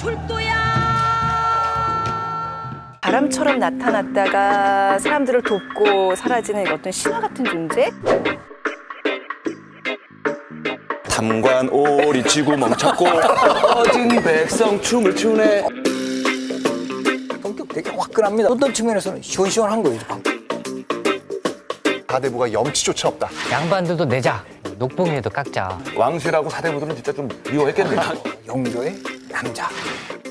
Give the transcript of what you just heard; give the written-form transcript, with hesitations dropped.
바람처럼 나타났다가 사람들을 돕고 사라지는 어떤 신화 같은 존재? 담관 오리 쥐고 멈췄고 어진 백성 춤을 추네. 성격 되게 화끈합니다. 어떤 측면에서는 시원시원한 거예요. 사대부가 염치조차 없다. 양반들도 내자. 녹봉이라도 깎자. 왕실하고 사대부들은 진짜 좀 미워했겠네. 영조의 남자.